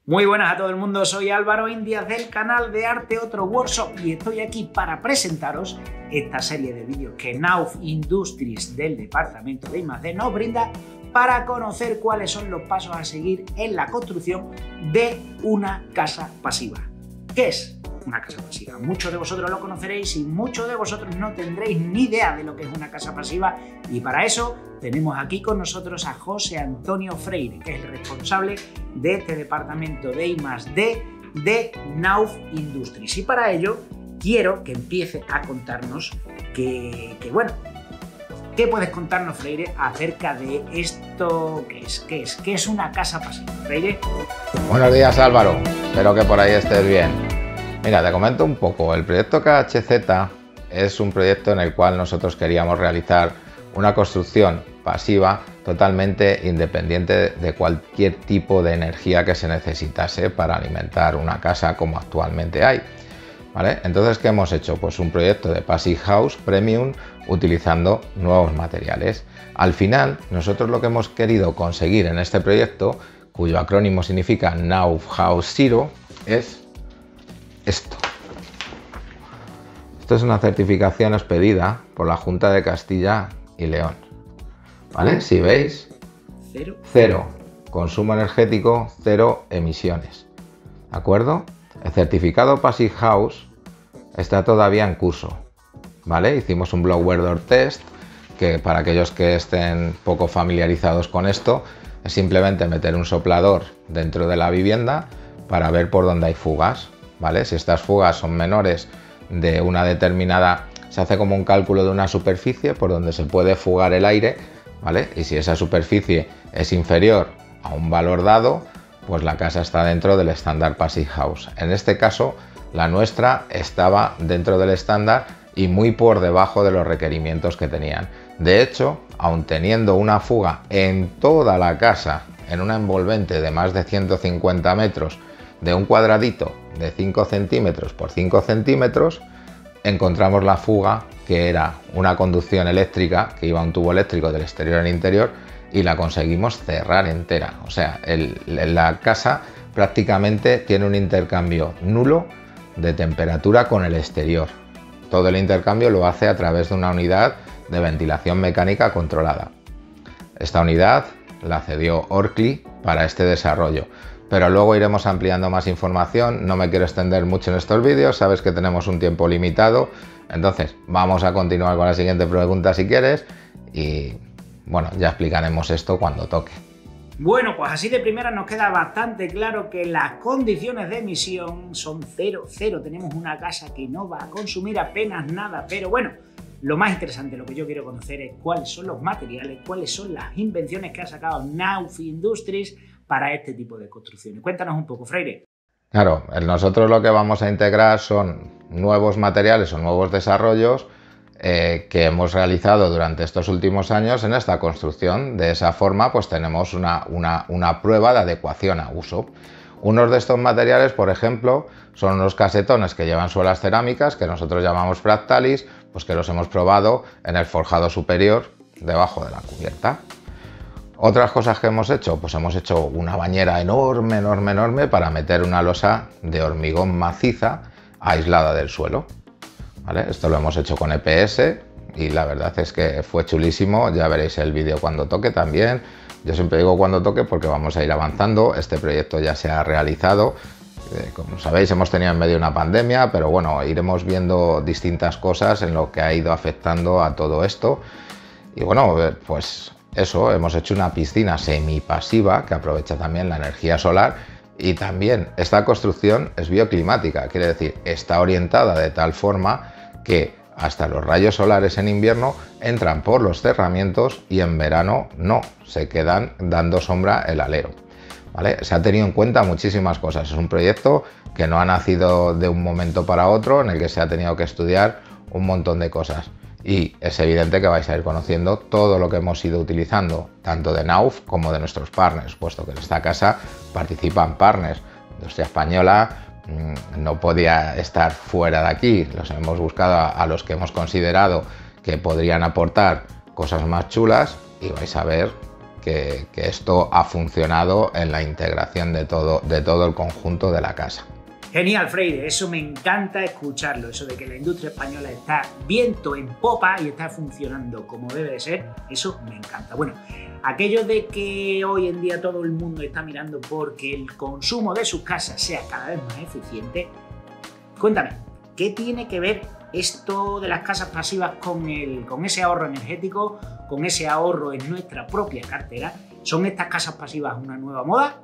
Muy buenas a todo el mundo, soy Álvaro Indias del canal de Arte Otro Workshop y estoy aquí para presentaros esta serie de vídeos que Knauf Industries del departamento de I+D nos brinda para conocer cuáles son los pasos a seguir en la construcción de una casa pasiva. ¿Qué es una casa pasiva? Muchos de vosotros lo conoceréis y muchos de vosotros no tendréis ni idea de lo que es una casa pasiva, y para eso tenemos aquí con nosotros a José Antonio Freire, que es el responsable de este departamento de I+D de Knauf Industries. Y para ello quiero que empiece a contarnos ¿qué puedes contarnos, Freire, acerca de esto? ¿Qué es una casa pasiva, Freire? Buenos días, Álvaro, espero que por ahí estés bien. Mira, te comento un poco. El proyecto KHZ es un proyecto en el cual nosotros queríamos realizar una construcción pasiva totalmente independiente de cualquier tipo de energía que se necesitase para alimentar una casa como actualmente hay, ¿vale? Entonces, ¿qué hemos hecho? Pues un proyecto de Passive House Premium utilizando nuevos materiales. Al final, nosotros lo que hemos querido conseguir en este proyecto, cuyo acrónimo significa Knauf House Zero, es esto. Esto es una certificación expedida por la Junta de Castilla y León, ¿vale? Si veis, cero consumo energético, cero emisiones, ¿de acuerdo? El certificado Passive House está todavía en curso, ¿vale? Hicimos un blower door test, que para aquellos que estén poco familiarizados con esto, es simplemente meter un soplador dentro de la vivienda para ver por dónde hay fugas, ¿vale? Si estas fugas son menores de una determinada, se hace como un cálculo de una superficie por donde se puede fugar el aire, ¿vale? Y si esa superficie es inferior a un valor dado, pues la casa está dentro del estándar Passive House. En este caso, la nuestra estaba dentro del estándar y muy por debajo de los requerimientos que tenían. De hecho, aun teniendo una fuga en toda la casa, en una envolvente de más de 150 metros, de un cuadradito de 5 centímetros por 5 centímetros, encontramos la fuga, que era una conducción eléctrica que iba a un tubo eléctrico del exterior al interior, y la conseguimos cerrar entera. O sea, la casa prácticamente tiene un intercambio nulo de temperatura con el exterior. Todo el intercambio lo hace a través de una unidad de ventilación mecánica controlada. Esta unidad la cedió Orkly para este desarrollo, pero luego iremos ampliando más información. No me quiero extender mucho en estos vídeos, sabes que tenemos un tiempo limitado, entonces vamos a continuar con la siguiente pregunta si quieres, y bueno, ya explicaremos esto cuando toque. Bueno, pues así de primera nos queda bastante claro que las condiciones de emisión son cero. Tenemos una casa que no va a consumir apenas nada, pero bueno, lo más interesante, lo que yo quiero conocer es cuáles son los materiales, cuáles son las invenciones que ha sacado Knauf Industries para este tipo de construcciones. Cuéntanos un poco, Freire. Claro, nosotros lo que vamos a integrar son nuevos materiales o nuevos desarrollos que hemos realizado durante estos últimos años en esta construcción. De esa forma, pues tenemos una prueba de adecuación a uso. Unos de estos materiales, por ejemplo, son unos casetones que llevan suelas cerámicas, que nosotros llamamos fractalis, pues que los hemos probado en el forjado superior debajo de la cubierta. Otras cosas que hemos hecho, pues hemos hecho una bañera enorme para meter una losa de hormigón maciza aislada del suelo, ¿vale? Esto lo hemos hecho con EPS y la verdad es que fue chulísimo. Ya veréis el vídeo cuando toque también. Yo siempre digo cuando toque porque vamos a ir avanzando. Este proyecto ya se ha realizado. Como sabéis, hemos tenido en medio una pandemia, pero bueno, iremos viendo distintas cosas en lo que ha ido afectando a todo esto. Y bueno, pues eso, hemos hecho una piscina semipasiva que aprovecha también la energía solar, y también esta construcción es bioclimática, quiere decir, está orientada de tal forma que hasta los rayos solares en invierno entran por los cerramientos y en verano no, se quedan dando sombra el alero, ¿vale? Se ha tenido en cuenta muchísimas cosas. Es un proyecto que no ha nacido de un momento para otro, en el que se ha tenido que estudiar un montón de cosas. Y es evidente que vais a ir conociendo todo lo que hemos ido utilizando, tanto de Knauf como de nuestros partners, puesto que en esta casa participan partners. Industria Española no podía estar fuera de aquí. Los hemos buscado a los que hemos considerado que podrían aportar cosas más chulas, y vais a ver que esto ha funcionado en la integración de todo el conjunto de la casa. Genial, Freire, eso me encanta escucharlo, eso de que la industria española está viento en popa y está funcionando como debe de ser, eso me encanta. Bueno, aquello de que hoy en día todo el mundo está mirando porque el consumo de sus casas sea cada vez más eficiente, cuéntame, ¿qué tiene que ver esto de las casas pasivas con ese ahorro energético, con ese ahorro en nuestra propia cartera? ¿Son estas casas pasivas una nueva moda?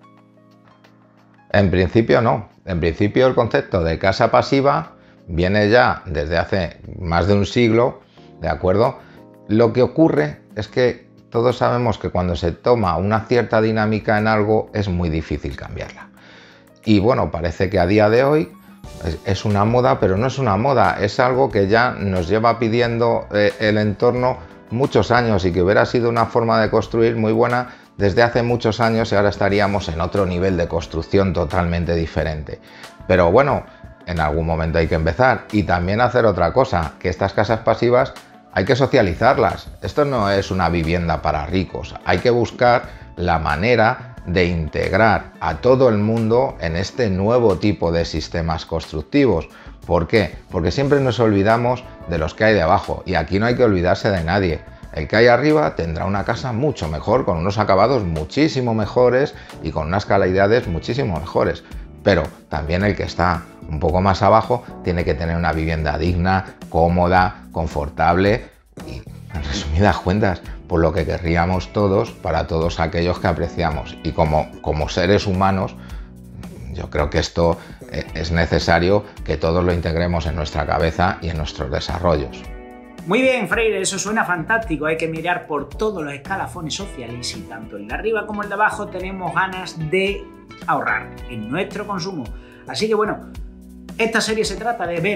En principio no. En principio el concepto de casa pasiva viene ya desde hace más de un siglo, ¿de acuerdo? Lo que ocurre es que todos sabemos que cuando se toma una cierta dinámica en algo es muy difícil cambiarla. Y bueno, parece que a día de hoy es una moda, pero no es una moda, es algo que ya nos lleva pidiendo el entorno muchos años y que hubiera sido una forma de construir muy buena desde hace muchos años y ahora estaríamos en otro nivel de construcción totalmente diferente. Pero bueno, en algún momento hay que empezar y también hacer otra cosa, que estas casas pasivas hay que socializarlas. Esto no es una vivienda para ricos, hay que buscar la manera de integrar a todo el mundo en este nuevo tipo de sistemas constructivos. ¿Por qué? Porque siempre nos olvidamos de los que hay debajo y aquí no hay que olvidarse de nadie. El que hay arriba tendrá una casa mucho mejor, con unos acabados muchísimo mejores y con unas calidades muchísimo mejores. Pero también el que está un poco más abajo tiene que tener una vivienda digna, cómoda, confortable y, en resumidas cuentas, por lo que querríamos todos para todos aquellos que apreciamos. Y como seres humanos, yo creo que esto es necesario que todos lo integremos en nuestra cabeza y en nuestros desarrollos. Muy bien, Freire, eso suena fantástico. Hay que mirar por todos los escalafones sociales y tanto el de arriba como el de abajo tenemos ganas de ahorrar en nuestro consumo. Así que bueno, esta serie se trata de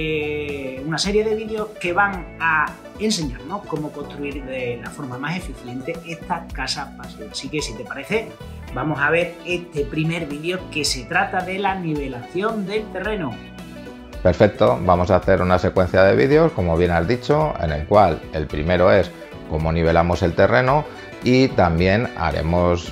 ver una serie de vídeos que van a enseñarnos cómo construir de la forma más eficiente esta casa pasiva. Así que si te parece, vamos a ver este primer vídeo que se trata de la nivelación del terreno. Perfecto, vamos a hacer una secuencia de vídeos, como bien has dicho, en el cual el primero es cómo nivelamos el terreno y también haremos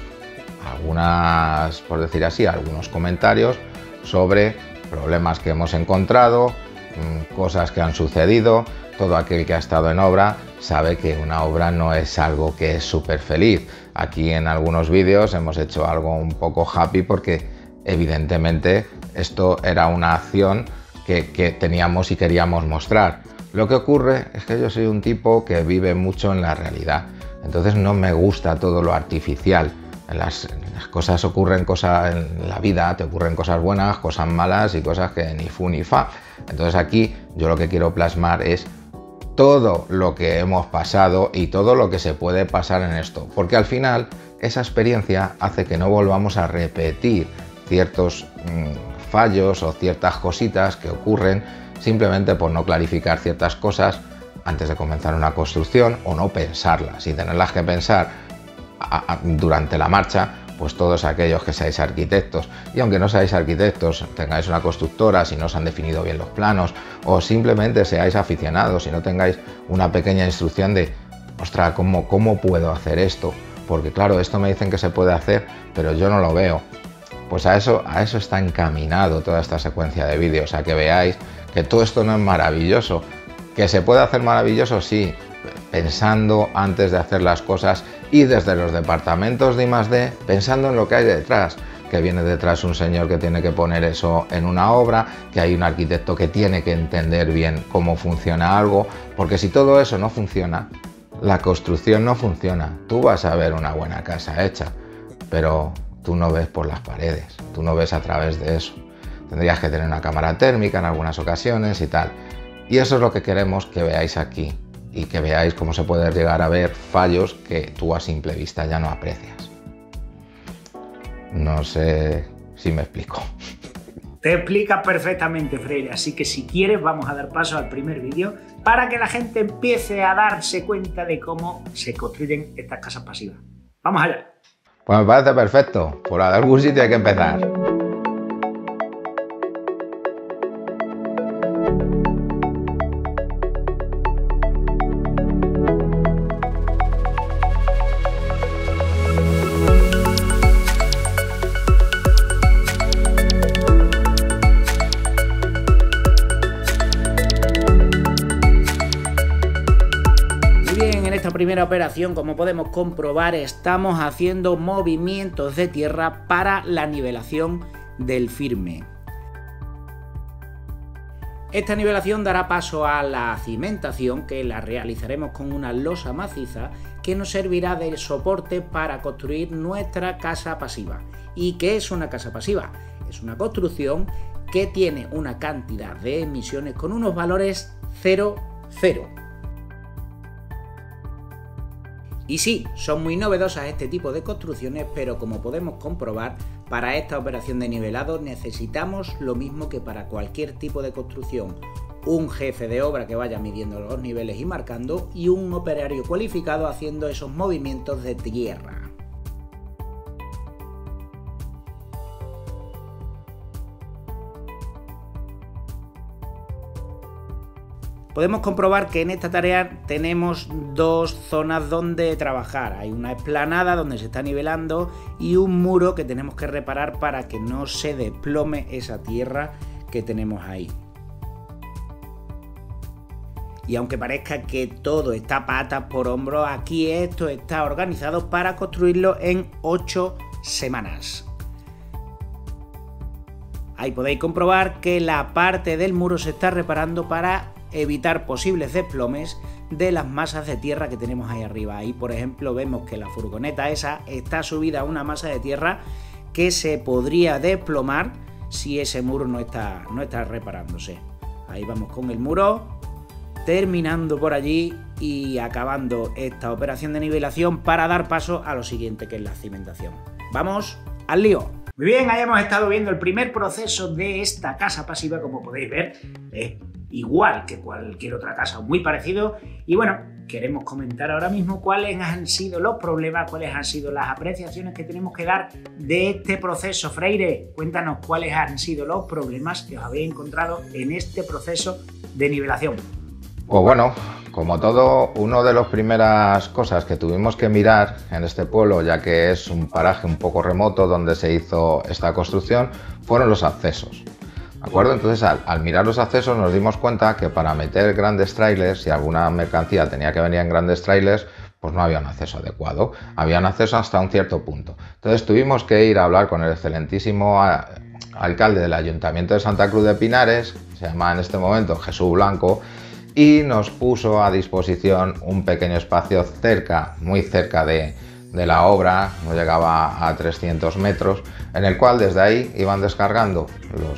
algunas, por decir así, algunos comentarios sobre problemas que hemos encontrado, cosas que han sucedido. Todo aquel que ha estado en obra sabe que una obra no es algo que es súper feliz. Aquí en algunos vídeos hemos hecho algo un poco happy porque evidentemente esto era una acción que teníamos y queríamos mostrar. Lo que ocurre es que yo soy un tipo que vive mucho en la realidad, entonces no me gusta todo lo artificial. Las cosas ocurren, en la vida te ocurren cosas buenas, cosas malas y cosas que ni fu ni fa. Entonces aquí yo lo que quiero plasmar es todo lo que hemos pasado y todo lo que se puede pasar en esto, porque al final esa experiencia hace que no volvamos a repetir ciertos fallos o ciertas cositas que ocurren simplemente por no clarificar ciertas cosas antes de comenzar una construcción o no pensarlas y tenerlas que pensar durante la marcha, pues todos aquellos que seáis arquitectos, y aunque no seáis arquitectos, tengáis una constructora, si no os han definido bien los planos, o simplemente seáis aficionados y no tengáis una pequeña instrucción de, ostras, ¿cómo puedo hacer esto? Porque claro, esto me dicen que se puede hacer, pero yo no lo veo. Pues a eso está encaminado toda esta secuencia de vídeos, a que veáis que todo esto no es maravilloso. ¿Que se puede hacer maravilloso? Sí, pensando antes de hacer las cosas y desde los departamentos de I+D, pensando en lo que hay detrás, que viene detrás un señor que tiene que poner eso en una obra, que hay un arquitecto que tiene que entender bien cómo funciona algo, porque si todo eso no funciona, la construcción no funciona. Tú vas a ver una buena casa hecha, pero tú no ves por las paredes, tú no ves a través de eso. Tendrías que tener una cámara térmica en algunas ocasiones y tal. Y eso es lo que queremos que veáis aquí y que veáis cómo se puede llegar a ver fallos que tú a simple vista ya no aprecias. No sé si me explico. Te explicas perfectamente, Freire, así que si quieres vamos a dar paso al primer vídeo para que la gente empiece a darse cuenta de cómo se construyen estas casas pasivas. ¡Vamos allá! Pues me parece perfecto, por algún sitio hay que empezar. esta primera operación, como podemos comprobar, estamos haciendo movimientos de tierra para la nivelación del firme. Esta nivelación dará paso a la cimentación, que la realizaremos con una losa maciza que nos servirá de soporte para construir nuestra casa pasiva. ¿Y qué es una casa pasiva? Es una construcción que tiene una cantidad de emisiones con unos valores 0,0. Y sí, son muy novedosas este tipo de construcciones, pero como podemos comprobar, para esta operación de nivelado necesitamos lo mismo que para cualquier tipo de construcción: un jefe de obra que vaya midiendo los niveles y marcando, y un operario cualificado haciendo esos movimientos de tierra. Podemos comprobar que en esta tarea tenemos dos zonas donde trabajar. Hay una explanada donde se está nivelando y un muro que tenemos que reparar para que no se desplome esa tierra que tenemos ahí. Y aunque parezca que todo está patas por hombros, aquí esto está organizado para construirlo en 8 semanas. Ahí podéis comprobar que la parte del muro se está reparando para evitar posibles desplomes de las masas de tierra que tenemos ahí arriba. Ahí, por ejemplo, vemos que la furgoneta esa está subida a una masa de tierra que se podría desplomar si ese muro no está reparándose. Ahí vamos con el muro, terminando por allí y acabando esta operación de nivelación para dar paso a lo siguiente, que es la cimentación. ¡Vamos al lío! Muy bien, ahí hemos estado viendo el primer proceso de esta casa pasiva. Como podéis ver, es igual que cualquier otra casa, muy parecido. Y bueno, queremos comentar ahora mismo cuáles han sido los problemas, cuáles han sido las apreciaciones que tenemos que dar de este proceso. Freire, cuéntanos cuáles han sido los problemas que os habéis encontrado en este proceso de nivelación. Pues bueno, como todo, una de las primeras cosas que tuvimos que mirar en este pueblo, ya que es un paraje un poco remoto donde se hizo esta construcción, fueron los accesos. ¿De acuerdo? Entonces, al mirar los accesos nos dimos cuenta que para meter grandes trailers, si alguna mercancía tenía que venir en grandes trailers, pues no había un acceso adecuado. Había un acceso hasta un cierto punto. Entonces tuvimos que ir a hablar con el excelentísimo alcalde del Ayuntamiento de Santa Cruz de Pinares, se llama en este momento Jesús Blanco, y nos puso a disposición un pequeño espacio muy cerca de la obra, no llegaba a 300 metros, en el cual desde ahí iban descargando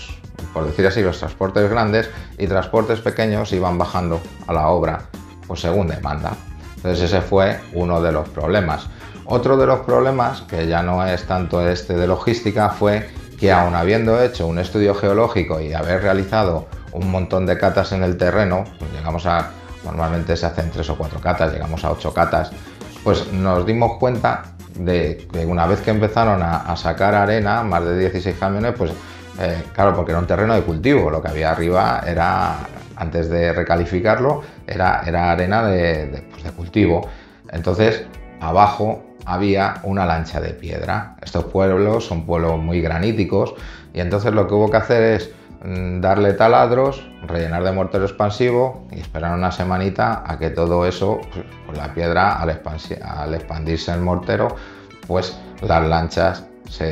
por decir así, los transportes grandes, y transportes pequeños iban bajando a la obra, pues según demanda. Entonces ese fue uno de los problemas. Otro de los problemas, que ya no es tanto de logística, fue que aun habiendo hecho un estudio geológico y haber realizado un montón de catas en el terreno, pues normalmente se hacen 3 o 4 catas, llegamos a 8 catas, pues nos dimos cuenta de que una vez que empezaron a sacar arena, más de 16 camiones, pues claro, porque era un terreno de cultivo, lo que había arriba era, antes de recalificarlo, era arena de cultivo. Entonces, abajo había una lancha de piedra. Estos pueblos son pueblos muy graníticos y entonces lo que hubo que hacer es darle taladros, rellenar de mortero expansivo y esperar una semanita a que todo eso, pues la piedra al expandirse el mortero, pues las lanchas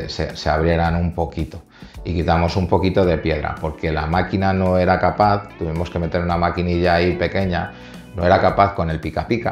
se abrieran un poquito y quitamos un poquito de piedra, porque la máquina no era capaz, tuvimos que meter una maquinilla ahí pequeña, no era capaz con el pica pica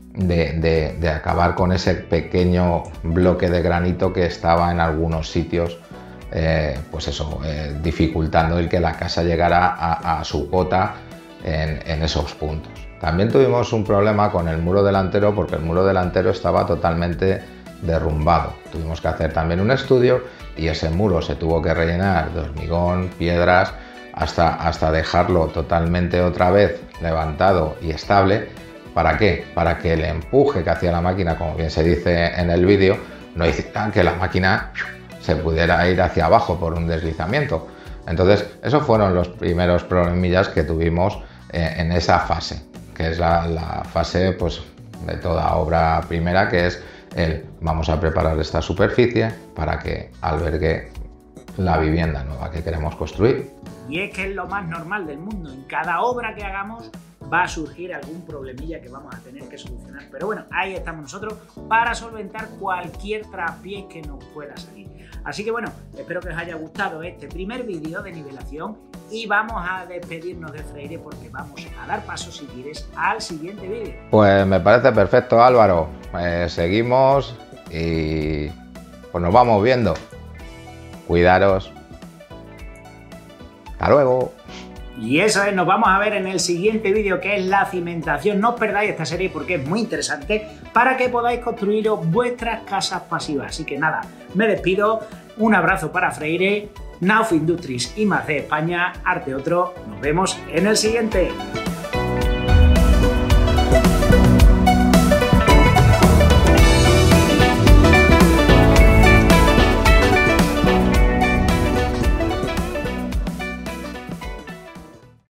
de acabar con ese pequeño bloque de granito que estaba en algunos sitios, pues eso, dificultando el que la casa llegara a su cota en esos puntos. También tuvimos un problema con el muro delantero, porque el muro delantero estaba totalmente derrumbado. Tuvimos que hacer también un estudio y ese muro se tuvo que rellenar de hormigón, piedras, hasta dejarlo totalmente otra vez levantado y estable. ¿Para qué? Para que el empuje que hacía la máquina, como bien se dice en el vídeo, no hiciera que la máquina se pudiera ir hacia abajo por un deslizamiento. Entonces, esos fueron los primeros problemillas que tuvimos en esa fase, que es la fase, pues, de toda obra primera, que es vamos a preparar esta superficie para que albergue la vivienda nueva que queremos construir. Y es que es lo más normal del mundo. En cada obra que hagamos va a surgir algún problemilla que vamos a tener que solucionar. Pero bueno, ahí estamos nosotros para solventar cualquier traspiés que nos pueda salir. Así que bueno, espero que os haya gustado este primer vídeo de nivelación y vamos a despedirnos de Freire porque vamos a dar paso, si quieres, al siguiente vídeo. Pues me parece perfecto, Álvaro. Seguimos y pues nos vamos viendo. Cuidaros. Hasta luego. Y eso es, nos vamos a ver en el siguiente vídeo, que es la cimentación. No os perdáis esta serie porque es muy interesante para que podáis construiros vuestras casas pasivas. Así que nada, me despido. Un abrazo para Freire, Nauf Industries I+D España, Arte Otro. Nos vemos en el siguiente.